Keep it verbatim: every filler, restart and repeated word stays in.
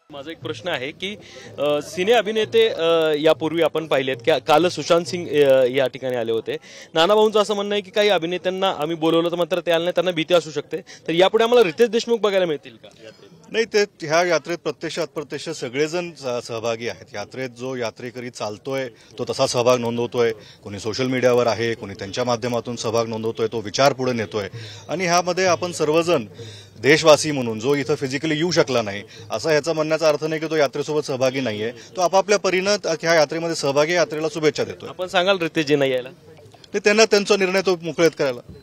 माझा एक प्रश्न आहे की सिने अभिनेते यापूर्वी आपण पाहिलेत की काल सुशांत सिंग या ठिकाणी आले होते। नाना भाऊंचं असं म्हणणं आहे की काही अभिनेत्यांना आम्ही बोलवलं तर मात्र ते आले नाही, त्यांना भीती असू शकते, तर यापुढे आम्हाला रितेश देशमुख बघायला मिळतील का? नाही, ते ह्या यात्रेत प्रत्यक्ष अप्रत्यक्ष सगळेजण सहभागी आहेत। यात्रेत जो यात्रेकरी चालतोय तो तसा सहभाग नोंदवतोय, कोणी सोशल मीडियावर आहे, कोणी त्यांच्या माध्यमातून सहभाग नोंदवतोय, तो विचार पुढे नेतोय आणि ह्यामध्ये आपण सर्वजण देशवासी म्हणून जो इथं फिजिकली येऊ शकला नाही असा ह्याचा म्हणण्याचा अर्थ नाही की तो यात्रेसोबत सहभागी नाहीये, तो आपापल्या परीनं ह्या यात्रेमध्ये सहभागी, यात्रेला शुभेच्छा देतोय। आपण सांगाल रितेश जे नाही यायला ते त्यांना त्यांचा निर्णय तो मोकळेत करायला